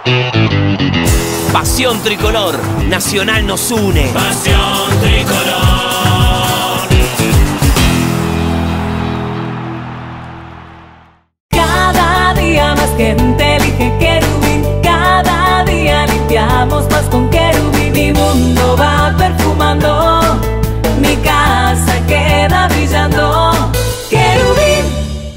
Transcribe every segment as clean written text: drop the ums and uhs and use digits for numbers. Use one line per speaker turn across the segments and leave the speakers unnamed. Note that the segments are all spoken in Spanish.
Pasión tricolor, Nacional nos une.
Pasión tricolor.
Cada día más gente elige Querubín. Cada día limpiamos más con Querubín. Mi mundo va perfumando, mi casa queda brillando. Querubín.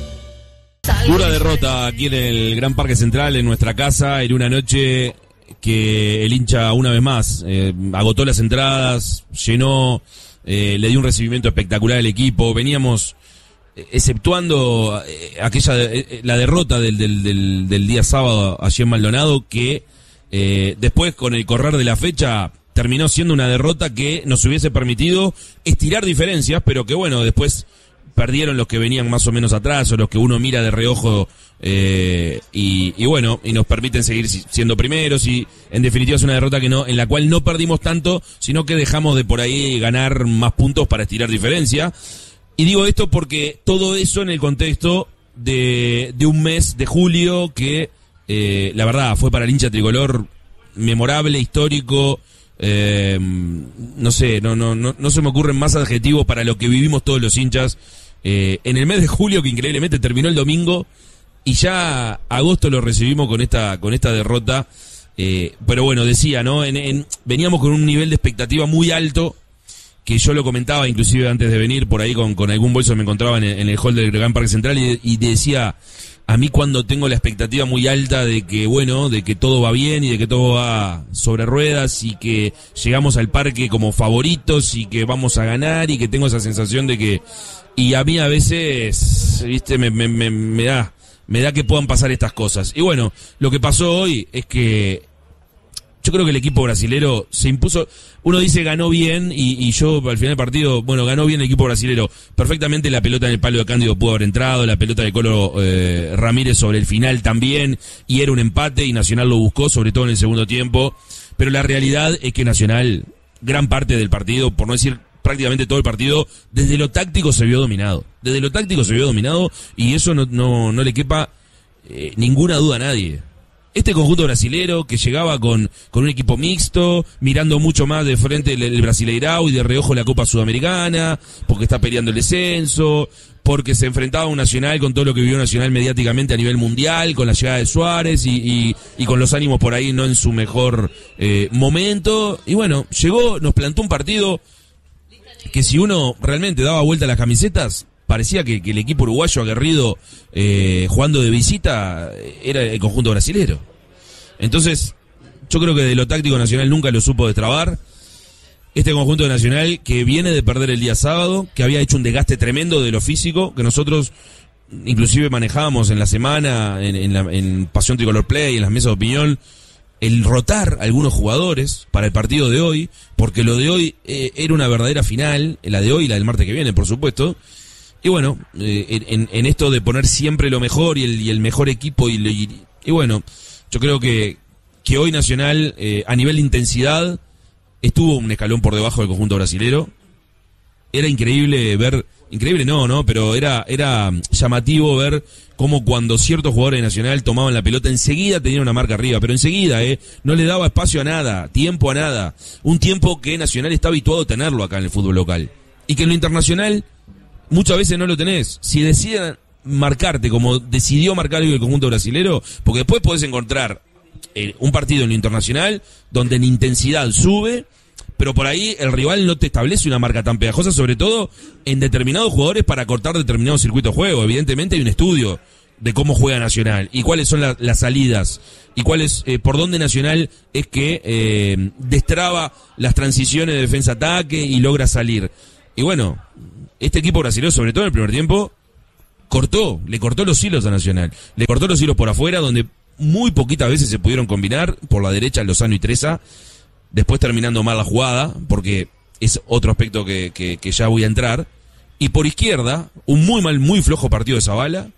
Dura derrota aquí en el Gran Parque Central, en nuestra casa, en una noche que el hincha una vez más agotó las entradas, llenó, le dio un recibimiento espectacular al equipo. Veníamos exceptuando la derrota del día sábado allí en Maldonado, que después con el correr de la fecha terminó siendo una derrota que nos hubiese permitido estirar diferencias, pero que bueno, después perdieron los que venían más o menos atrás o los que uno mira de reojo y bueno, y nos permiten seguir siendo primeros, y en definitiva es una derrota en la cual no perdimos tanto, sino que dejamos de por ahí ganar más puntos para estirar diferencia. Y digo esto porque todo eso en el contexto de un mes de julio que la verdad fue para el hincha tricolor memorable, histórico. No sé, no se me ocurren más adjetivos para lo que vivimos todos los hinchas en el mes de julio, que increíblemente terminó el domingo y ya agosto lo recibimos con esta derrota. Pero bueno, decía, ¿no? Veníamos con un nivel de expectativa muy alto, que yo lo comentaba inclusive antes de venir por ahí con algún bolso que me encontraba en el hall del Gran Parque Central, y decía, a mí cuando tengo la expectativa muy alta de que, bueno, de que todo va bien y de que todo va sobre ruedas y que llegamos al parque como favoritos y que vamos a ganar y que tengo esa sensación de que, y a mí a veces, viste, me da que puedan pasar estas cosas. Y bueno, lo que pasó hoy es que yo creo que el equipo brasilero se impuso. Uno dice ganó bien y yo al final del partido, bueno, ganó bien el equipo brasilero. Perfectamente la pelota en el palo de Cándido pudo haber entrado, la pelota de Colo Ramírez sobre el final también, y era un empate y Nacional lo buscó, sobre todo en el segundo tiempo. Pero la realidad es que Nacional, gran parte del partido, por no decir prácticamente todo el partido, desde lo táctico se vio dominado. Desde lo táctico se vio dominado, y eso no le quepa ninguna duda a nadie. Este conjunto brasilero que llegaba con un equipo mixto, mirando mucho más de frente el Brasileirao y de reojo la Copa Sudamericana, porque está peleando el descenso, porque se enfrentaba a un Nacional con todo lo que vivió Nacional mediáticamente a nivel mundial, con la llegada de Suárez y con los ánimos por ahí no en su mejor momento. Y bueno, llegó, nos plantó un partido que si uno realmente daba vuelta a las camisetas, parecía que el equipo uruguayo aguerrido jugando de visita era el conjunto brasilero. Entonces, yo creo que de lo táctico Nacional nunca lo supo destrabar. Este conjunto de Nacional que viene de perder el día sábado, que había hecho un desgaste tremendo de lo físico, que nosotros inclusive manejábamos en la semana, en Pasión Tricolor Play, en las mesas de opinión, el rotar a algunos jugadores para el partido de hoy, porque lo de hoy era una verdadera final, la de hoy y la del martes que viene, por supuesto. Y bueno, en esto de poner siempre lo mejor y el mejor equipo y bueno, yo creo que hoy Nacional a nivel de intensidad estuvo un escalón por debajo del conjunto brasilero. Era increíble ver, increíble no, pero era llamativo ver cómo cuando ciertos jugadores de Nacional tomaban la pelota enseguida tenían una marca arriba, pero enseguida, no le daba espacio a nada, tiempo a nada, un tiempo que Nacional está habituado a tenerlo acá en el fútbol local, y que en lo internacional muchas veces no lo tenés. Si deciden marcarte como decidió marcar el conjunto brasilero, porque después podés encontrar un partido en lo internacional donde en intensidad sube, pero por ahí el rival no te establece una marca tan pegajosa, sobre todo en determinados jugadores para cortar determinados circuitos de juego. Evidentemente hay un estudio de cómo juega Nacional y cuáles son las salidas y cuáles por dónde Nacional es que destraba las transiciones de defensa-ataque y logra salir. Y bueno, este equipo brasileño, sobre todo en el primer tiempo, le cortó los hilos a Nacional. Le cortó los hilos por afuera, donde muy poquitas veces se pudieron combinar. Por la derecha, Lozano y Treza. Después terminando mal la jugada, porque es otro aspecto que ya voy a entrar. Y por izquierda, un muy flojo partido de Zavala,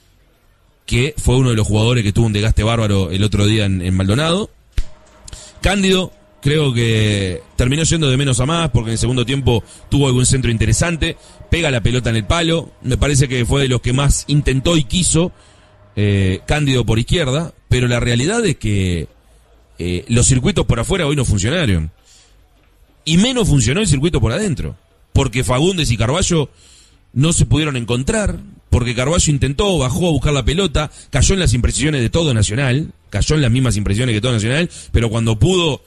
que fue uno de los jugadores que tuvo un desgaste bárbaro el otro día en Maldonado. Cándido, creo que terminó yendo de menos a más, porque en el segundo tiempo tuvo algún centro interesante, pega la pelota en el palo, me parece que fue de los que más intentó y quiso Cándido por izquierda, pero la realidad es que los circuitos por afuera hoy no funcionaron. Y menos funcionó el circuito por adentro. Porque Fagundes y Carballo no se pudieron encontrar, porque Carballo intentó, bajó a buscar la pelota, cayó en las imprecisiones de todo Nacional, cayó en las mismas impresiones que todo Nacional, pero cuando pudo,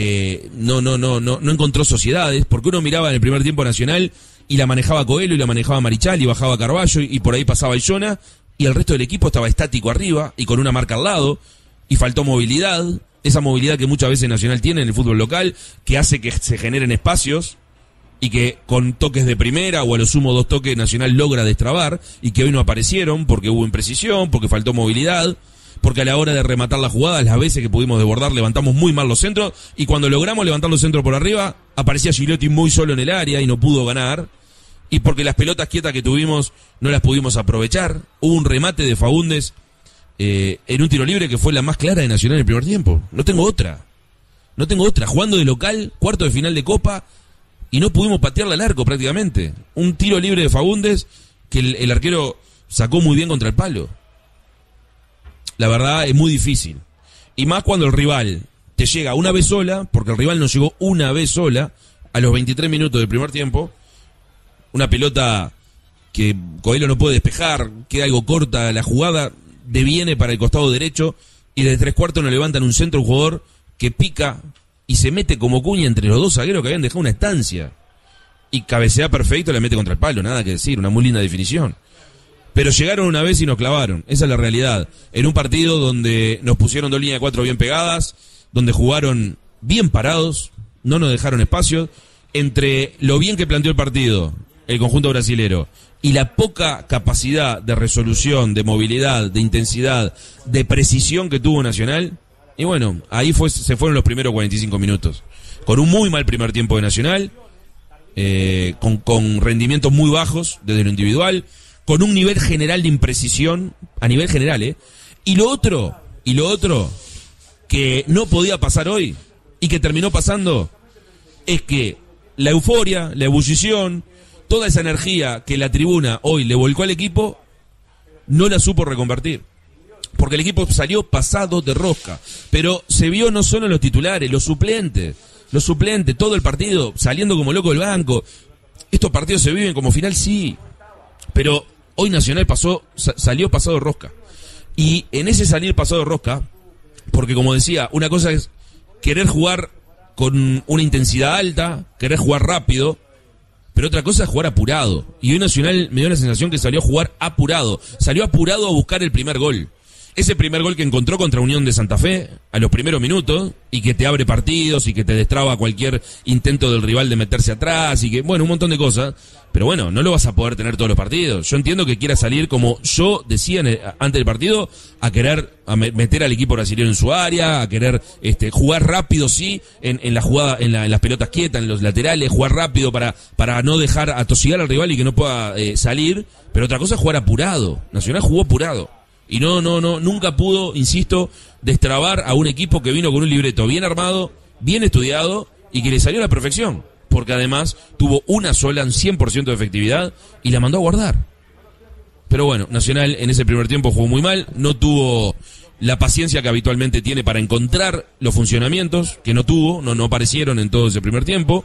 no encontró sociedades, porque uno miraba en el primer tiempo Nacional y la manejaba Coelho y la manejaba Marichal y bajaba Carballo y por ahí pasaba Illona, y el resto del equipo estaba estático arriba y con una marca al lado, y faltó movilidad, esa movilidad que muchas veces Nacional tiene en el fútbol local, que hace que se generen espacios, y que con toques de primera o a lo sumo 2 toques Nacional logra destrabar, y que hoy no aparecieron porque hubo imprecisión, porque faltó movilidad, porque a la hora de rematar la jugada, las veces que pudimos desbordar, levantamos muy mal los centros, y cuando logramos levantar los centros por arriba, aparecía Gigliotti muy solo en el área y no pudo ganar, y porque las pelotas quietas que tuvimos no las pudimos aprovechar. Hubo un remate de Fagundes en un tiro libre que fue la más clara de Nacional en el primer tiempo. No tengo otra, jugando de local, cuarto de final de Copa, y no pudimos patearle al arco prácticamente. Un tiro libre de Fagundes que el arquero sacó muy bien contra el palo. La verdad es muy difícil. Y más cuando el rival te llega una vez sola, porque el rival nos llegó una vez sola, a los 23 minutos del primer tiempo. Una pelota que Coelho no puede despejar, queda algo corta la jugada, deviene para el costado derecho, y desde 3/4 nos levantan un centro, un jugador que pica y se mete como cuña entre los dos zagueros que habían dejado una estancia. Y cabecea perfecto, le mete contra el palo, nada que decir, una muy linda definición. Pero llegaron una vez y nos clavaron, esa es la realidad. En un partido donde nos pusieron 2 líneas de 4 bien pegadas, donde jugaron bien parados, no nos dejaron espacios, entre lo bien que planteó el partido, el conjunto brasilero, y la poca capacidad de resolución, de movilidad, de intensidad, de precisión que tuvo Nacional. Y bueno, ahí se fueron los primeros 45 minutos. Con un muy mal primer tiempo de Nacional, con rendimientos muy bajos desde lo individual, con un nivel general de imprecisión, a nivel general, Y lo otro que no podía pasar hoy, y que terminó pasando, es que la euforia, la ebullición, toda esa energía que la tribuna hoy le volcó al equipo, no la supo reconvertir. Porque el equipo salió pasado de rosca, pero se vio no solo en los titulares, los suplentes, todo el partido, saliendo como loco del banco. Estos partidos se viven como final, sí, pero hoy Nacional salió pasado de rosca. Y en ese salir pasado de rosca, porque como decía, una cosa es querer jugar con una intensidad alta, querer jugar rápido, pero otra cosa es jugar apurado. Y hoy Nacional me dio la sensación que salió a jugar apurado, salió apurado a buscar el primer gol. Ese primer gol que encontró contra Unión de Santa Fe a los primeros minutos, y que te abre partidos y que te destraba cualquier intento del rival de meterse atrás, y que, bueno, un montón de cosas, pero bueno, no lo vas a poder tener todos los partidos. Yo entiendo que quiera salir, como yo decía antes del partido, a querer meter al equipo brasileño en su área, a querer jugar rápido, sí, en la jugada, en las pelotas quietas, en los laterales, jugar rápido para no dejar atosigar al rival y que no pueda salir, pero otra cosa es jugar apurado. Nacional jugó apurado. Y nunca pudo, insisto, destrabar a un equipo que vino con un libreto bien armado, bien estudiado, y que le salió a la perfección. Porque además tuvo una sola, en 100% de efectividad, y la mandó a guardar. Pero bueno, Nacional en ese primer tiempo jugó muy mal, no tuvo la paciencia que habitualmente tiene para encontrar los funcionamientos, que no tuvo, no aparecieron en todo ese primer tiempo.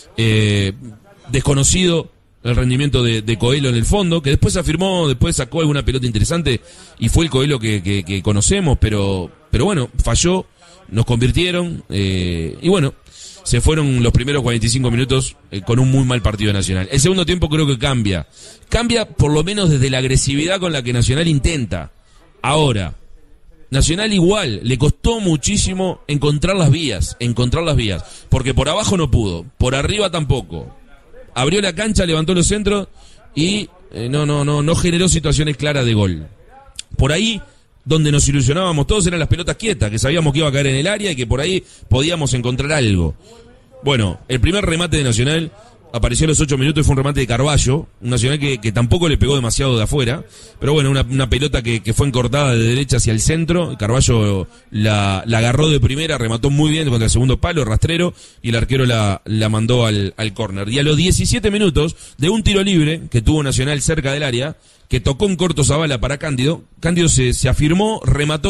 Desconocido el rendimiento de Coelho en el fondo, que después afirmó, después sacó alguna pelota interesante, y fue el Coelho que conocemos, pero bueno, falló, nos convirtieron, y bueno, se fueron los primeros 45 minutos con un muy mal partido de Nacional. El segundo tiempo creo que cambia por lo menos desde la agresividad con la que Nacional intenta. Ahora, Nacional igual, le costó muchísimo encontrar las vías, porque por abajo no pudo, por arriba tampoco. Abrió la cancha, levantó los centros y no generó situaciones claras de gol. Por ahí, donde nos ilusionábamos todos, eran las pelotas quietas, que sabíamos que iba a caer en el área y que por ahí podíamos encontrar algo. Bueno, el primer remate de Nacional apareció a los 8 minutos y fue un remate de Carballo, un Nacional que tampoco le pegó demasiado de afuera, pero bueno, una pelota que fue encortada de derecha hacia el centro. Carballo la agarró de primera, remató muy bien contra el segundo palo, rastrero, y el arquero la mandó al córner. Y a los 17 minutos de un tiro libre que tuvo Nacional cerca del área, que tocó un corto Zabala para Cándido se afirmó, remató,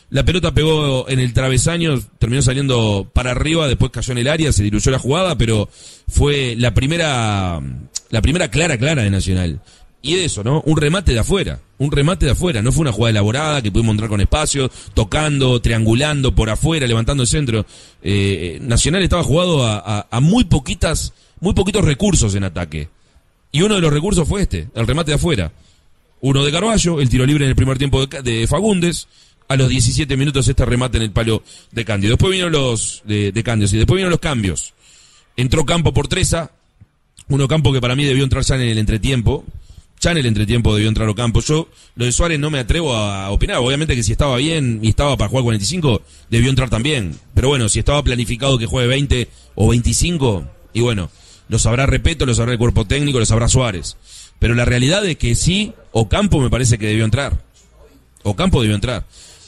La pelota pegó en el travesaño, terminó saliendo para arriba, después cayó en el área, se diluyó la jugada, pero fue la primera clara de Nacional. Y de eso, ¿no? Un remate de afuera, no fue una jugada elaborada que pudimos entrar con espacio, tocando, triangulando por afuera, levantando el centro. Nacional estaba jugado a muy poquitos recursos en ataque. Y uno de los recursos fue el remate de afuera. Uno de Carballo, el tiro libre en el primer tiempo de Fagundes. A los 17 minutos remate en el palo de Cándido. Después vinieron los después vinieron los cambios. Entró Campo por Treza. Campo que para mí debió entrar ya en el entretiempo. Ya en el entretiempo debió entrar Ocampo. Yo, lo de Suárez no me atrevo a opinar. Obviamente que si estaba bien y estaba para jugar 45, debió entrar también. Pero bueno, si estaba planificado que juegue 20 o 25, y bueno, lo sabrá Repetto, lo sabrá el cuerpo técnico, lo sabrá Suárez. Pero la realidad es que sí, Ocampo me parece que debió entrar. Ocampo debió entrar.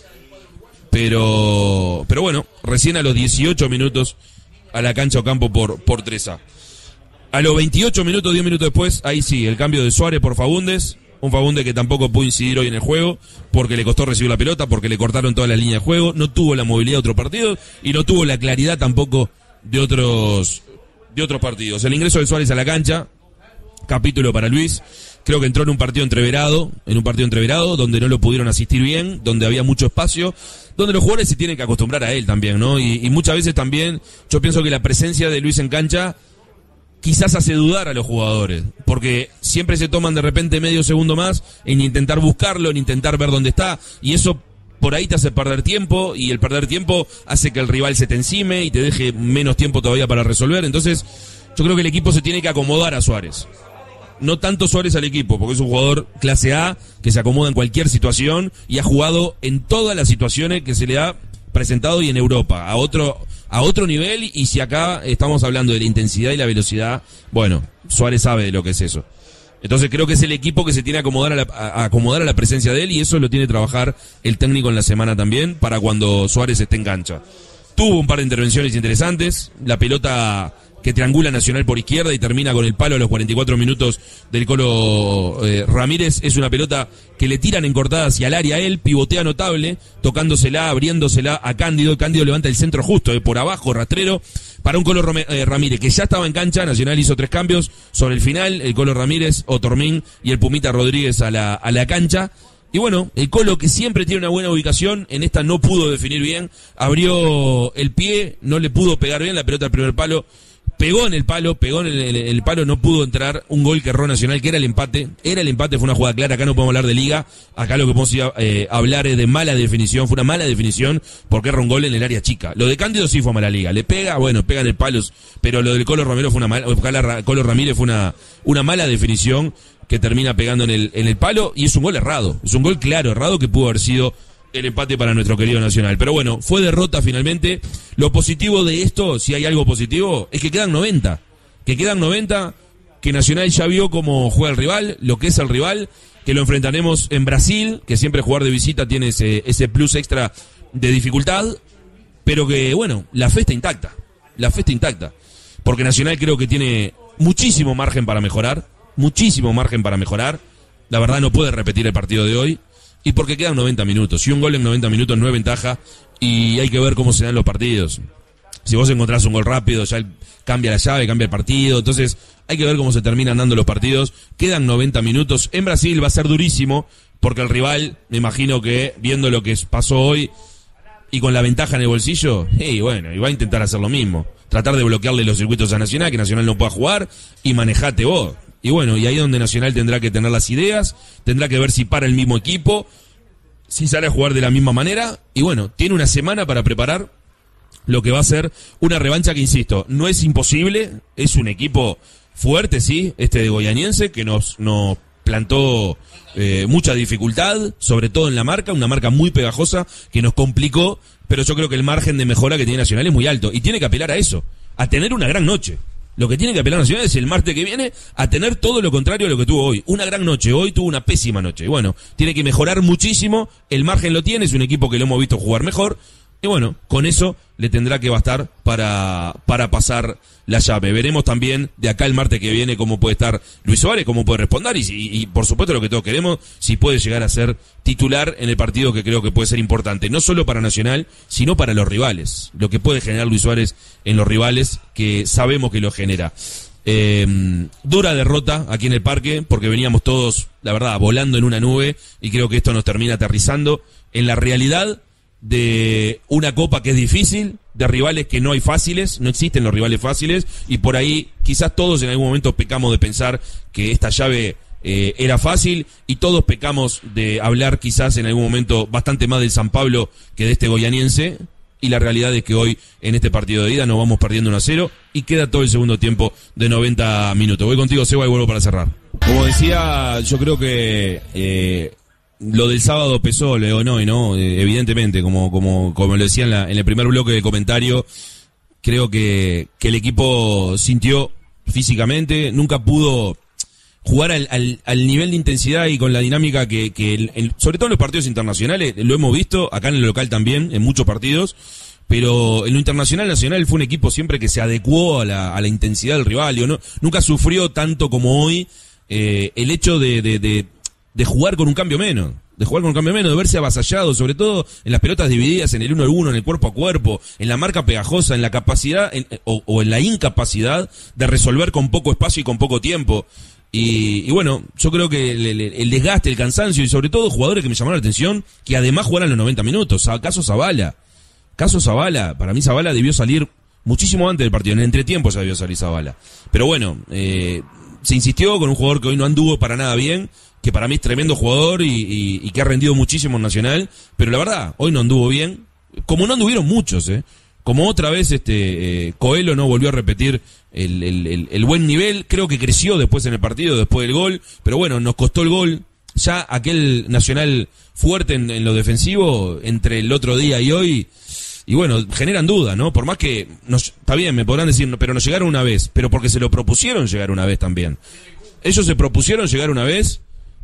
Pero bueno, recién a los 18 minutos a la cancha Ocampo por Treza. A los 28 minutos, 10 minutos después, ahí sí, el cambio de Suárez por Fagundes. Un Fagundes que tampoco pudo incidir hoy en el juego, porque le costó recibir la pelota, porque le cortaron toda la línea de juego, no tuvo la movilidad de otros partidos, y no tuvo la claridad tampoco de otros partidos. El ingreso de Suárez a la cancha, capítulo para Luis, creo que entró en un partido entreverado, donde no lo pudieron asistir bien, donde había mucho espacio, donde los jugadores se tienen que acostumbrar a él también, ¿no? Y muchas veces también, yo pienso que la presencia de Luis en cancha quizás hace dudar a los jugadores, porque siempre se toman de repente medio segundo más en intentar buscarlo, en intentar ver dónde está, y eso por ahí te hace perder tiempo, y el perder tiempo hace que el rival se te encime y te deje menos tiempo todavía para resolver. Entonces yo creo que el equipo se tiene que acomodar a Suárez, no tanto Suárez al equipo, porque es un jugador clase A que se acomoda en cualquier situación y ha jugado en todas las situaciones que se le ha presentado y en Europa, a otro nivel. Y si acá estamos hablando de la intensidad y la velocidad, bueno, Suárez sabe de lo que es eso. Entonces creo que es el equipo que se tiene que acomodar a la presencia de él, y eso lo tiene que trabajar el técnico en la semana también, para cuando Suárez esté en cancha. Tuvo un par de intervenciones interesantes, la pelota que triangula Nacional por izquierda y termina con el palo a los 44 minutos del Colo Ramírez. Es una pelota que le tiran en cortada hacia el área a él, pivotea notable, tocándosela, abriéndosela a Cándido. Cándido levanta el centro justo, por abajo, rastrero, para un Colo Ramírez que ya estaba en cancha. Nacional hizo 3 cambios sobre el final, el Colo Ramírez, Otormín y el Pumita Rodríguez a la cancha. Y bueno, el Colo, que siempre tiene una buena ubicación, en esta no pudo definir bien, abrió el pie, no le pudo pegar bien la pelota al primer palo. Pegó en el palo, no pudo entrar. Un gol que erró Nacional, que era el empate, fue una jugada clara. Acá no podemos hablar de liga, acá lo que podemos hablar es de mala definición. Fue una mala definición porque erró un gol en el área chica. Lo de Cándido sí fue mala liga, le pega, bueno, pega en el palo, pero lo del Colo Ramírez fue una mala definición que termina pegando en el palo, y es un gol errado, es un gol claro, errado, que pudo haber sido el empate para nuestro querido Nacional. Pero bueno, fue derrota finalmente. Lo positivo de esto, si hay algo positivo, es que quedan 90. Que Nacional ya vio cómo juega el rival, lo que es el rival, que lo enfrentaremos en Brasil, que siempre jugar de visita tiene ese plus extra de dificultad, pero que bueno, la fe está intacta. Porque Nacional creo que tiene muchísimo margen para mejorar. La verdad no puede repetir el partido de hoy. Y porque quedan 90 minutos. Y un gol en 90 minutos no es ventaja. Y hay que ver cómo se dan los partidos. Si vos encontrás un gol rápido, ya cambia la llave, cambia el partido. Entonces hay que ver cómo se terminan dando los partidos. Quedan 90 minutos. En Brasil va a ser durísimo, porque el rival, me imagino que viendo lo que pasó hoy y con la ventaja en el bolsillo, y bueno, y va a intentar hacer lo mismo. Tratar de bloquearle los circuitos a Nacional, que Nacional no pueda jugar, y manejate vos. Y bueno, y ahí es donde Nacional tendrá que tener las ideas, tendrá que ver si para el mismo equipo, si sale a jugar de la misma manera, y bueno, tiene una semana para preparar lo que va a ser una revancha que, insisto, no es imposible, es un equipo fuerte, sí, de Goianiense, que nos plantó mucha dificultad, sobre todo en la marca, una marca muy pegajosa que nos complicó, pero yo creo que el margen de mejora que tiene Nacional es muy alto, y tiene que apelar a eso, a tener una gran noche. Lo que tiene que apelar Nacional es el martes que viene a tener todo lo contrario a lo que tuvo hoy. Una gran noche, hoy tuvo una pésima noche. Y bueno, tiene que mejorar muchísimo, el margen lo tiene, es un equipo que lo hemos visto jugar mejor. Y bueno, con eso le tendrá que bastar para pasar la llave. Veremos también de acá el martes que viene cómo puede estar Luis Suárez, cómo puede responder y por supuesto lo que todos queremos, si puede llegar a ser titular en el partido que creo que puede ser importante, no solo para Nacional, sino para los rivales. Lo que puede generar Luis Suárez en los rivales, que sabemos que lo genera. Dura derrota aquí en el Parque, porque veníamos todos, la verdad, volando en una nube, y creo que esto nos termina aterrizando en la realidad de una copa que es difícil, de rivales que no hay fáciles, no existen los rivales fáciles, y por ahí quizás todos en algún momento pecamos de pensar que esta llave era fácil, y todos pecamos de hablar quizás en algún momento bastante más del San Pablo que de este goianiense, y la realidad es que hoy en este partido de ida nos vamos perdiendo 1-0 y queda todo el segundo tiempo de 90 minutos. Voy contigo, Seba, y vuelvo para cerrar. Como decía, yo creo que lo del sábado pesó, Leo, no, evidentemente, como lo decía en el primer bloque de comentario, creo que el equipo sintió físicamente, nunca pudo jugar al nivel de intensidad y con la dinámica que sobre todo en los partidos internacionales, lo hemos visto, acá en el local también, en muchos partidos, pero en lo internacional, Nacional fue un equipo siempre que se adecuó a la intensidad del rival, nunca sufrió tanto como hoy el hecho de jugar con un cambio menos, de verse avasallado, sobre todo en las pelotas divididas, en el 1-1, en el cuerpo a cuerpo, en la marca pegajosa, en la capacidad o en la incapacidad de resolver con poco espacio y con poco tiempo. Y bueno, yo creo que el desgaste, el cansancio y sobre todo jugadores que me llamaron la atención, que además jugaran los 90 minutos. Caso Zabala, para mí Zabala debió salir muchísimo antes del partido, en el entretiempo ya debió salir Zabala. Pero bueno, se insistió con un jugador que hoy no anduvo para nada bien, que para mí es tremendo jugador y que ha rendido muchísimo en Nacional, pero la verdad, hoy no anduvo bien, como no anduvieron muchos, como otra vez Coelho no volvió a repetir el buen nivel, creo que creció después en el partido, después del gol, pero bueno, nos costó el gol, ya aquel Nacional fuerte en lo defensivo, entre el otro día y hoy, y bueno, generan duda, ¿no? Por más que, está bien, me podrán decir, pero nos llegaron una vez, pero porque se lo propusieron llegar una vez también. Ellos se propusieron llegar una vez,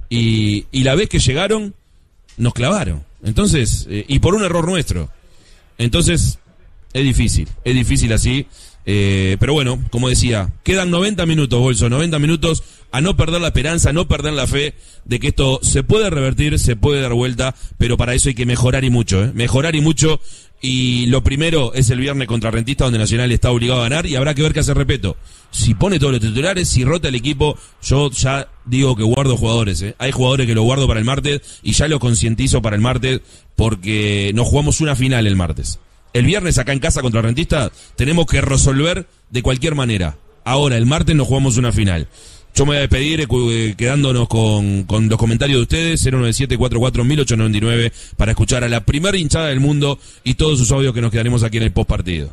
y la vez que llegaron, nos clavaron. Entonces, y por un error nuestro. Entonces, es difícil así. Pero bueno, como decía, quedan 90 minutos, Bolso, 90 minutos a no perder la esperanza, a no perder la fe de que esto se puede revertir, se puede dar vuelta, pero para eso hay que mejorar y mucho, mejorar y mucho. Y lo primero es el viernes contra Rentistas, donde Nacional está obligado a ganar, y habrá que ver qué hace Repetto. Si pone todos los titulares, si rota el equipo, yo ya digo que guardo jugadores, Hay jugadores que lo guardo para el martes, y ya lo concientizo para el martes, porque nos jugamos una final el martes. El viernes acá en casa contra Rentistas tenemos que resolver de cualquier manera. Ahora, el martes nos jugamos una final. Yo me voy a despedir quedándonos con los comentarios de ustedes, 097-44-1899, para escuchar a la primera hinchada del mundo y todos sus audios que nos quedaremos aquí en el post partido.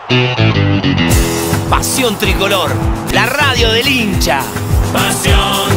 Pasión Tricolor, la radio del hincha.
Pasión